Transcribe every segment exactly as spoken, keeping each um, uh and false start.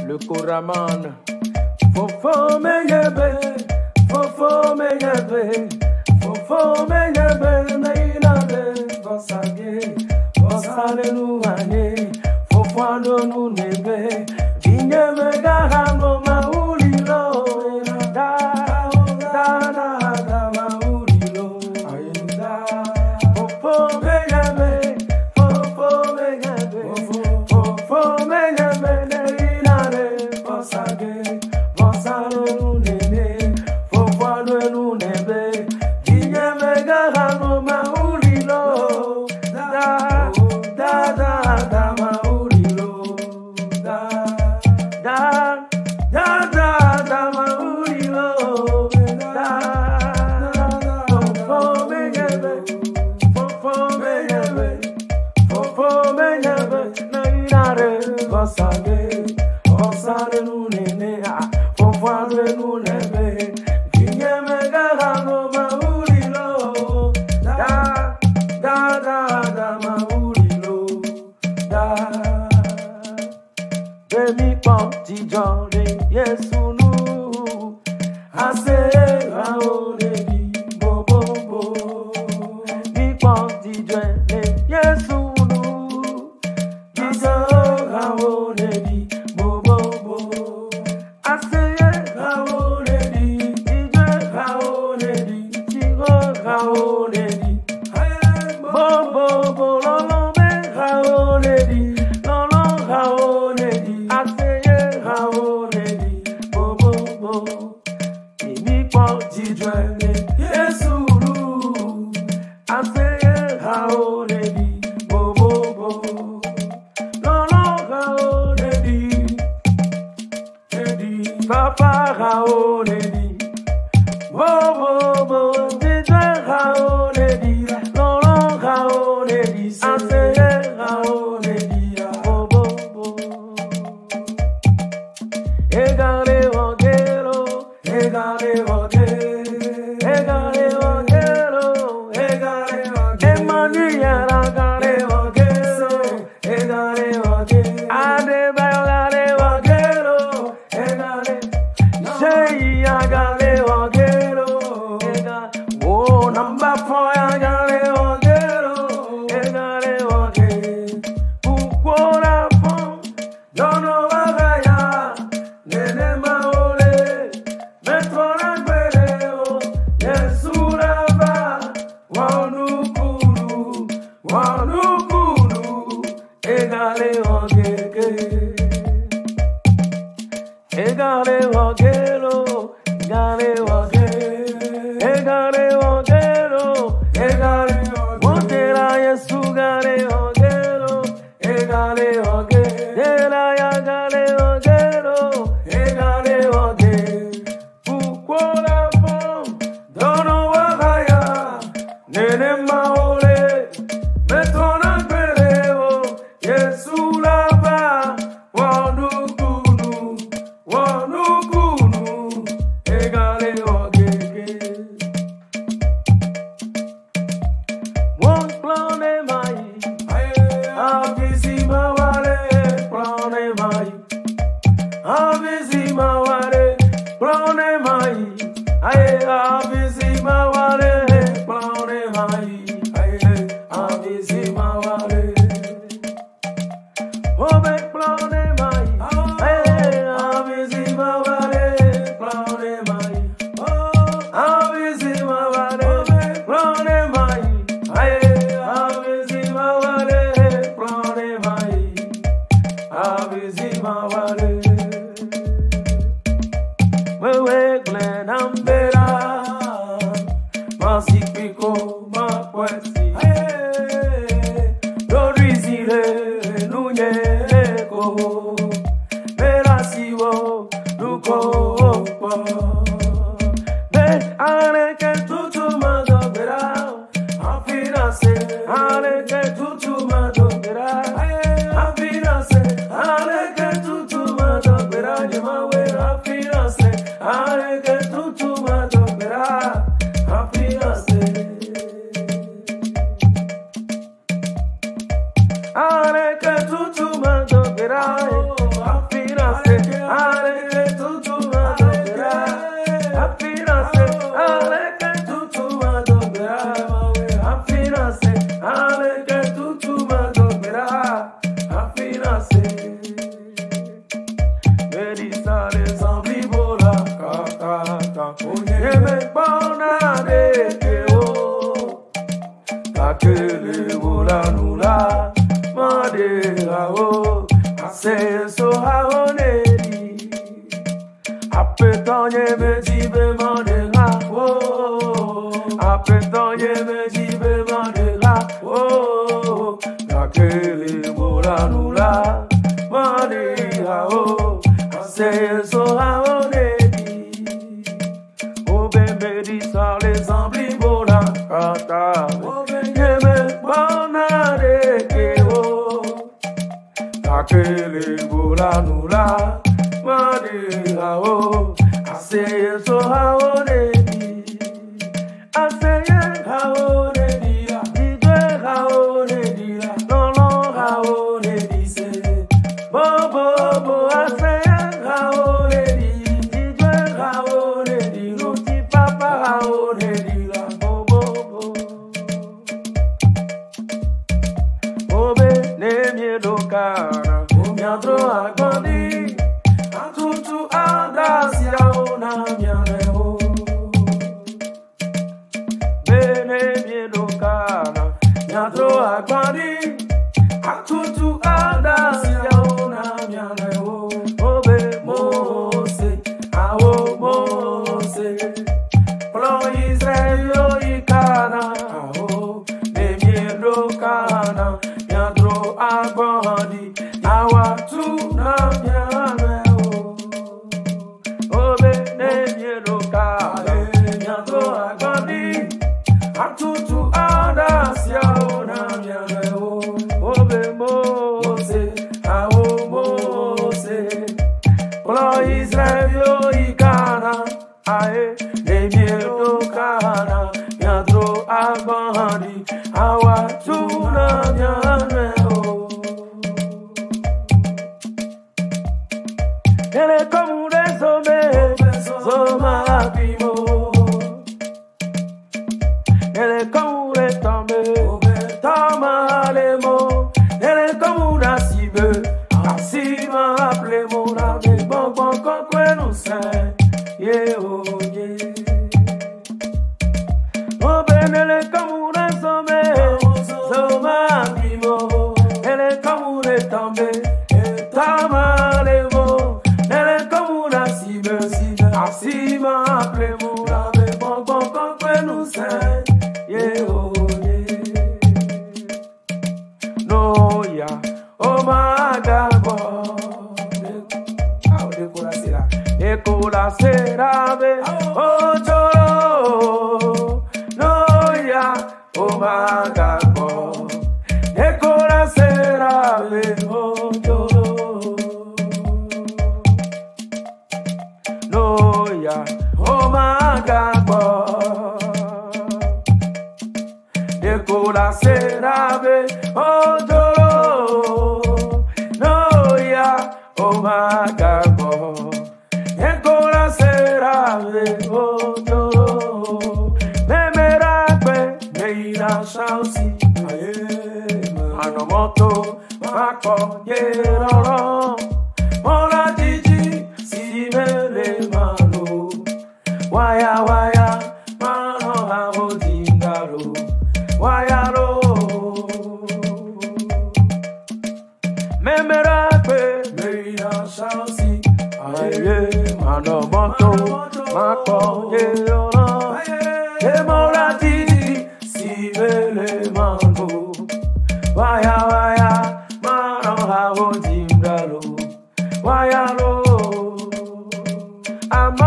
le Koraman. Fofo meyebe, fofo meyebe, fofo meyebe, neilade, vosage, vosale nu ane, fofo ando nu nebe, jinyebe gahano maulilo, da, da, da, da, maulilo, ayenda, fofo meyebe, fofo meyebe, fofo meyebe, neilade, vosage. Are que tu tu mando, pero I feel kakele bola nula made hao ase so hao nedi apetonye mejibe made hao apetonye mejibe made hao kakele bola nula made hao ase so hao nedi o bembe di sa les ambli bola kata kakele bola nula made hao ase so hao nedi ase hao nedi la idwe hao nedi la lolo hao nedi se bo bo bo ase hao nedi idwe hao nedi ruti papa hao nedi la bo bo bo obe ne miedo kana Miadro agoni atutu andasia ona mianeho bene miedo kana miadro agoni atutu andasia ona mianeho obe mose awo mose pro Israel ikana awo ne miedo kana miadro agoni awa tu na miane o obe ne mielo ka miando agoni atutu ada sia na miane o obe mose awo mose pro Israel ikana ae ne mielo kana miando agoni awa tu na miane o ele como un resome, soma primo. Ele como un retombe, toma lemo. Ele como una cibe, asima plemo. La de bon bon con que no sé, yeah oh yeah. Oh ben ele como un resome, soma primo. Ele como un retombe, toma lemo. Asima premura de bon bon con que no sé, yeah oh yeah. No ya, oh my God, oh de cola será, de cola será be, oh choro. No ya, oh my God, de cola será be, oh choro. Oh my God, de cola serabe, oh dolo, no ya, oh my God, de cola serabe, oh dolo, me merape, me ira shausi, anomoto, mako, yeroro, mora jiji, si me le mano. Waya waya mano hao dingaro waya ro memerape meina shausi aye mano moto mako ye ora emora titi si vele mano waya waya mano hao dingaro waya ro ama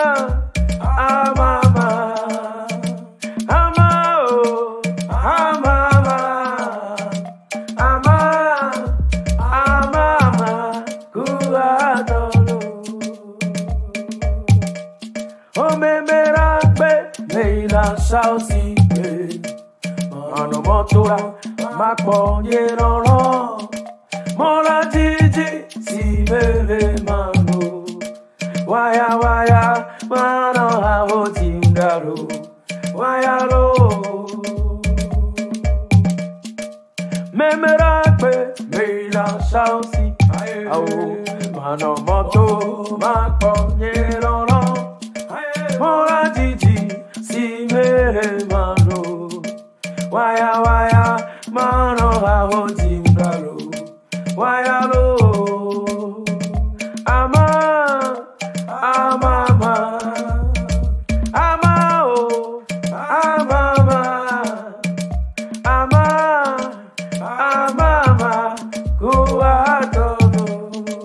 Sausi, mano motora, mapo yeroro, mora jiji, si vele mano, waya waya, mano hao jingaro, waya lo, memerape, meila sausi, au, mano moto, mapo yeroro, mora jiji, si vele mano. Waya waya Timbalo, Wayalo, Ama, Amama, Amao, Amama, Ama, Amama, Kuatono.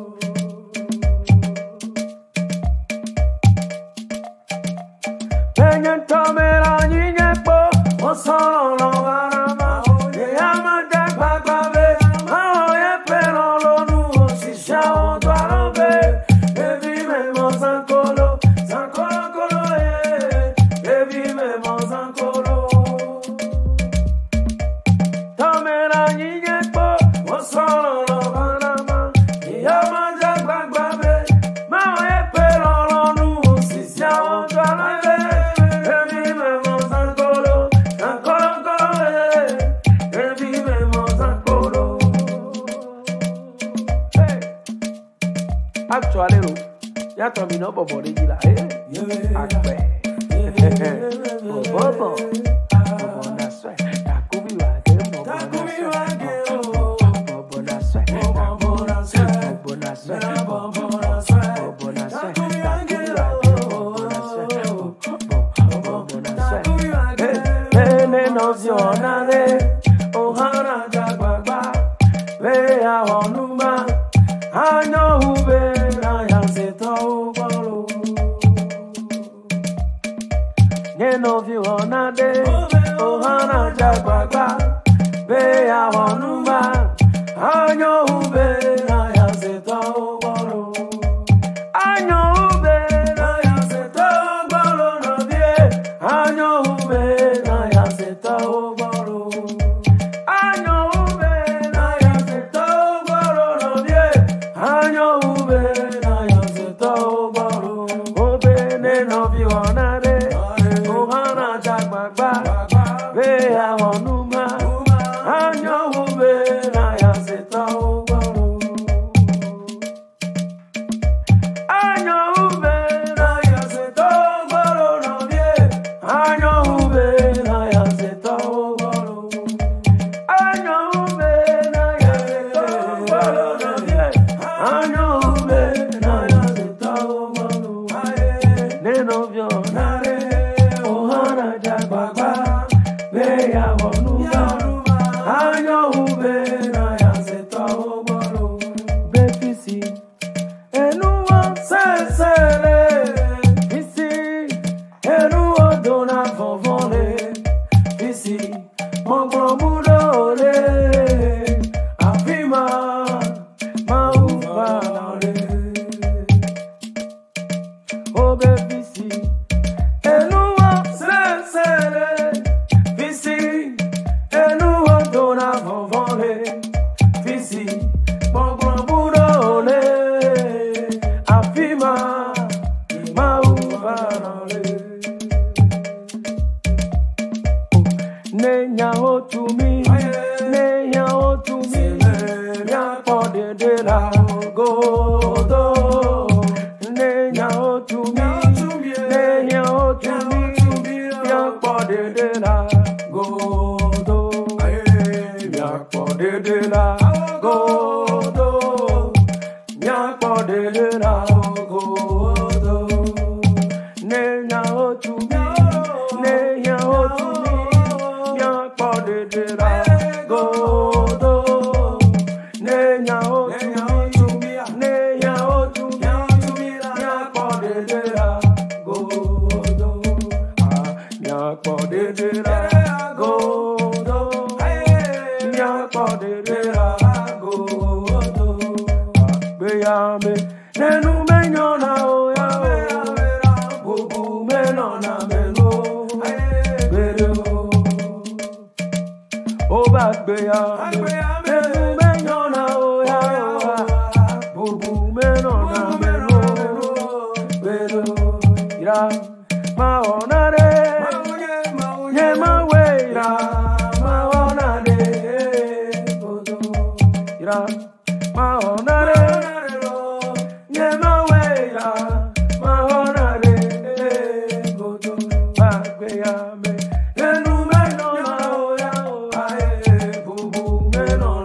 Penyan Tomera, Ninepo, Osolo, Arama, Yama. Actually, ya terminó por morir la eh. Akbe. Bobo. Bobo na swe. Takubi wa de bobo na swe. Bobo na swe. Bobo na swe. Bobo na swe. Bobo na swe. Takubi wa de bobo na swe. Bobo na swe. Eh, ne no ziona de. Ohana jagba. Ve a honuma. I know who be I am set over. Neno view on a day, oh Hana Jabba, be a honuma. I know who be I am set over. I know who be I am set over. I know who be I am set over. I know who be I am set over. I know who be I am set over. Oh, be no view on a day. Oh, Hana Jagba, be a honuma. I know who be I am set over. I know who be I am set over. I know who be I am set over. I know who be I am set over. I know who be I am set over. Neno vyo nare, oh Hana Jagba, be a honuma. I know who be I am set over. Befisi, enuwa sesele, bisi, enuwa dona fonfone, bisi, mongromudole, afima, maufanale. Oh befisi, enuwa sesele, bisi, enuwa dona fonfone, bisi, mongromudole, afima, maufanale. Nenya otumi, nenya otumi, nya pode de la godo. Nenya otumi, nenya otumi, nya pode de la godo. Nya pode de la godo, nya pode de la godo. Nenya otumi, nenya otumi, nya pode de la godo. Nenya otumi, nenya otumi, nya pode de la godo. Ah, nya pode de la godo. Nya pode de la godo. Ah, beyame, nenu menyona oya oya. Bubu menona meno. Bero. Oba beyame, nenu menyona oya oya. Bubu menona meno. Bero. Ira ma onare, ye ma weira ma onare. Ira ma onare, ye ma weira ma onare. Ba beyame, nenu menona oya oya. Bubu menona.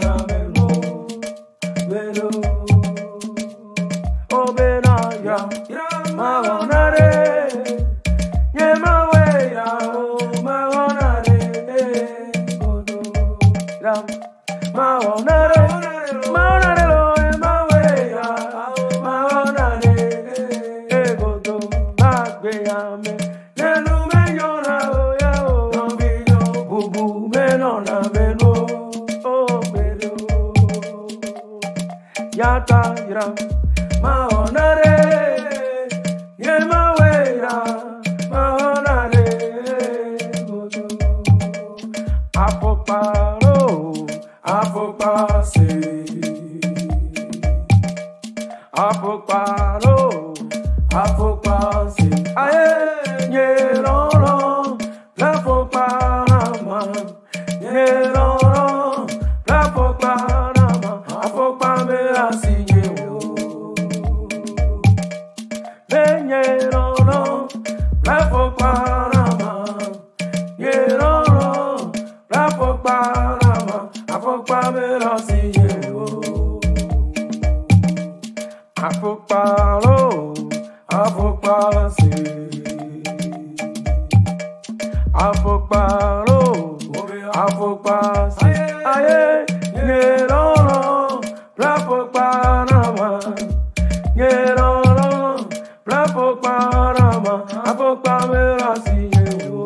obena ya mahonare ye mawe ya mahonare godo ram mahonare mahonare lo ye mawe ya mahonare godo magbe ya me nenu me yona o ya o bubu me no na me no o bedo yata ram mahonare ye mawe ya mahonare godo apoparo apopase apoparo apopase aye ye roro la poparama ye roro la poparama apopame asinye o ye roro la poparama ye roro la poparama apopame asinye o apoparo apopase apoparo apopase aye ngeroro prapoparama ngeroro prapoparama apopamera siye o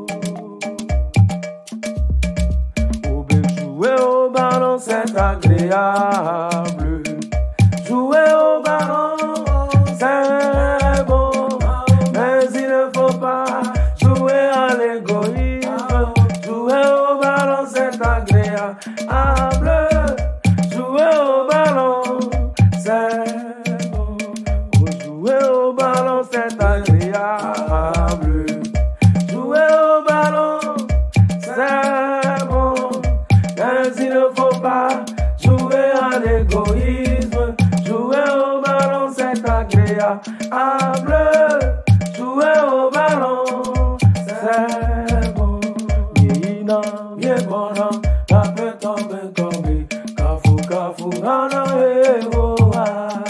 obe jouer au ballon c'est agréable jouer au ballon c'est bon, mais il ne faut pas jouer à l'égoïsme. Jouer au ballon, c'est agréable. Jouer au ballon, c'est bon. Jouer au ballon, c'est agréable. Jouer au ballon, c'est bon, mais il ne faut pas jouer à l'égoïsme. Jouer au ballon, c'est agréable. Jouer au ballon, c'est bon. Yéina, yébona, la paix tombe, tombe. Kafu, kafu, ana, yehoa.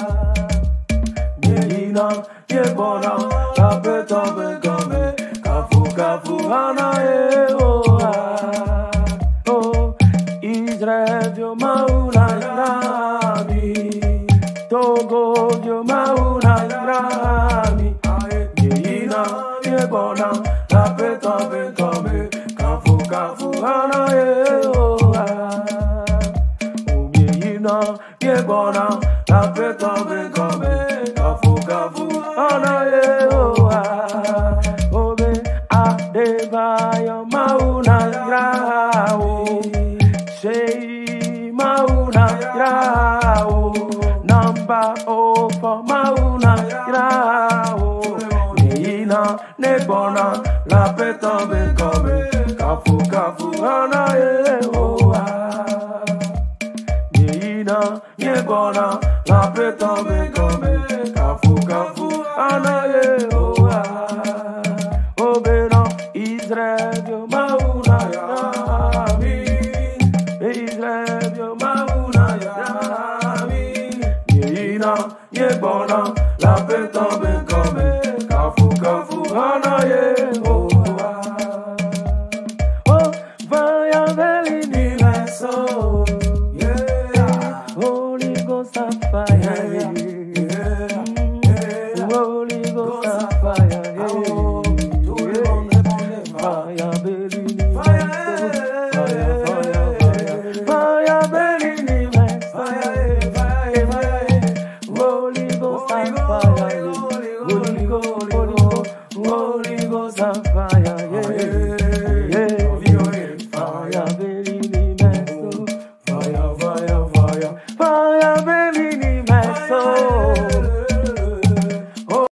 Yéina, yébona, la paix tombe, tombe. Kafu, kafu, ana, yehoa. Oh, Israël, Dieu, maoula, yami. Togo, Dieu, maoula, yami. Yeina, yebona, la paix tombe, tombe. Kafu, kafu, ana, yehoa. Oh, Yeina, yebona, la paix tombe, tombe. Kafu, kafu, ana, yehoa. Oh, be, adebayo, maoula, yami. Shei, maoula, yami. Namba opo mauna grao Yeina nebona la paix tombe comme Kafu kafu ana yehoa Yeina nebona la paix tombe comme Kafu kafu ana yehoa Obena Israël mauna yami Israël mauna yami Yeina, yebona, la paix tombe.